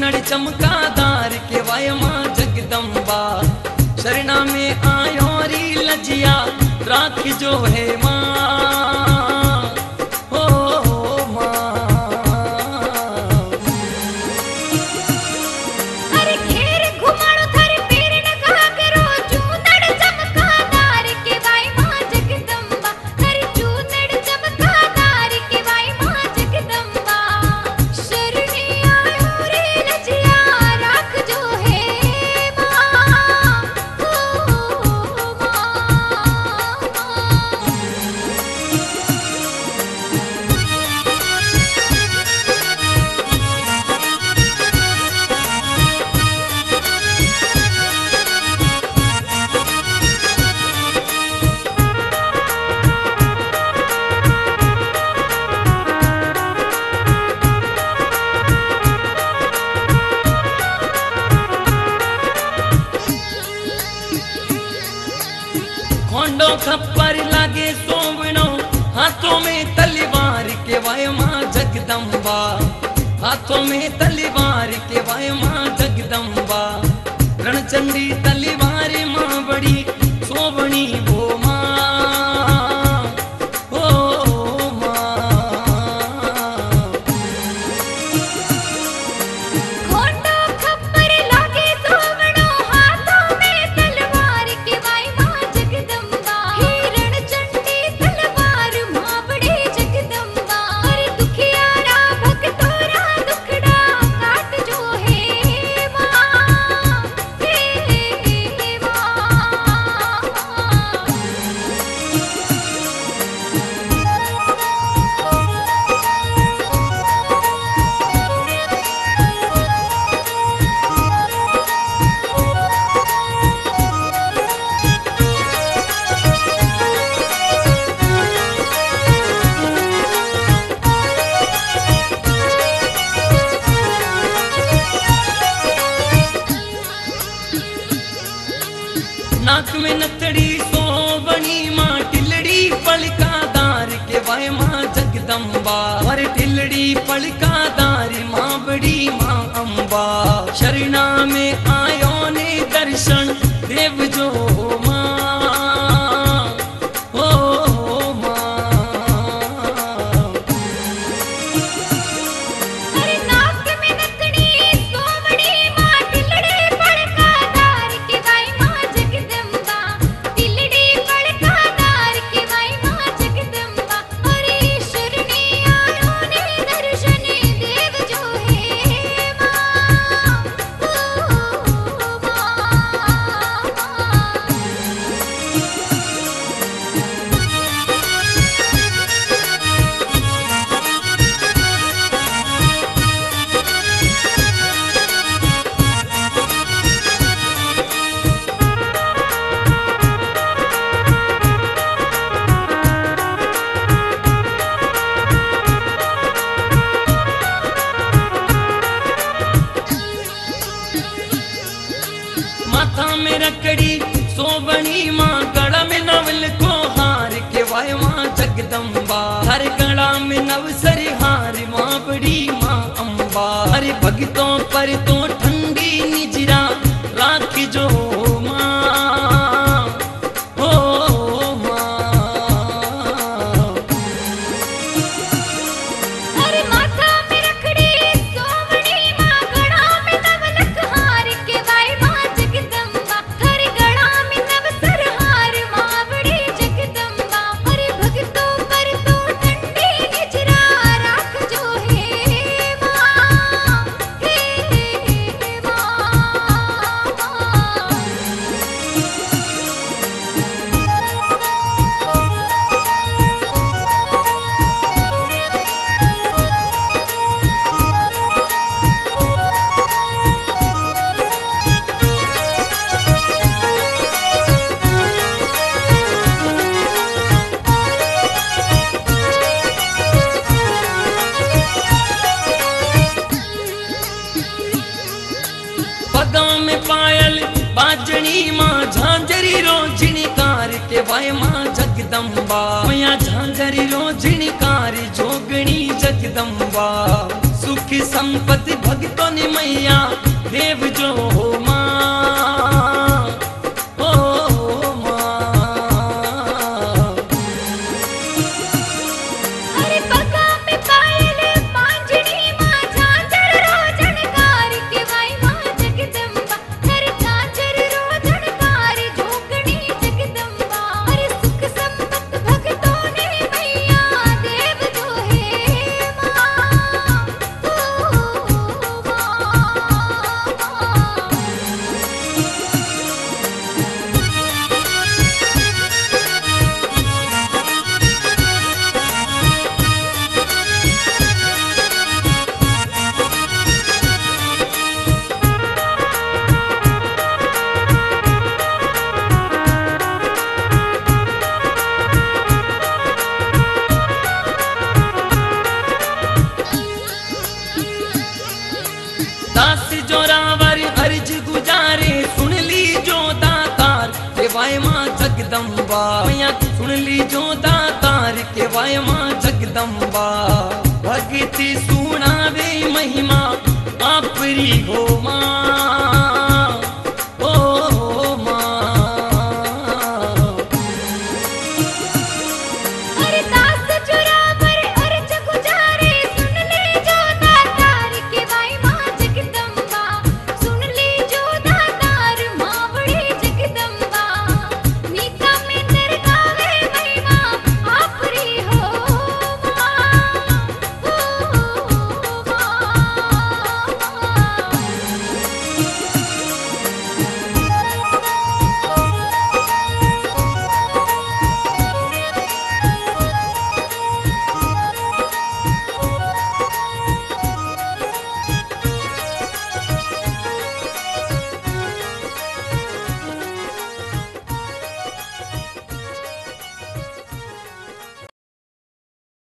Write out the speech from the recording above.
चूनड़ चमकादार के वाय माँ जगदम्बा। शरणा में आयो री लजिया राख जो है माँ। खोंडो खप्पर लागे सोवनो हाथों में तलवार के वाय माँ जगदम्बा। हाथों में तलवार के वाय माँ जगदम्बा। रणचंडी तलवार माँ बड़ी सोवनी वो माँ। नाक में नथड़ी सोवनी माँ टिलड़ी पलकादार के वाय माँ जगदम्बा। और टिलड़ी पलकादार माँ बड़ी माँ अम्बा। शरणा में आयो ने दर्शन देव जो माँ। माथा में रकड़ी सोबनी माँ। गला में नवल को हार के वाय माँ जगदम्बा। हर गला में नवसर हार माँ बड़ी माँ अम्बा। हर भगतों पर तो ठंडी निजरा राख जो माँ। बाजनी माँ झांझरी रोजनी कार के वाय माँ जगदम्बा। मैं झांझरी रोजनी कार जोगणी जगदम्बा। सुख सुख संपत्ति भक्तों ने मैया देव जो हो माँ ओ माँ। अरे पगा में पायल पांजनी माँ झांझर रोजनकार के वाई माँ जगदम्बा। अरे झांझर रोजनकार जोगणी जगदम्बा। अरे सुख संपत भक्तों ने मैया देव जो है माँ ओ माँ। दास जोरावर अर्ज गुजारे सुन ली जो दातार के वाय माँ जगदम्बा। मैया सुन ली जो दातार के वाय माँ जगदम्बा। भक्ति सुनावे महिमा आपरी हो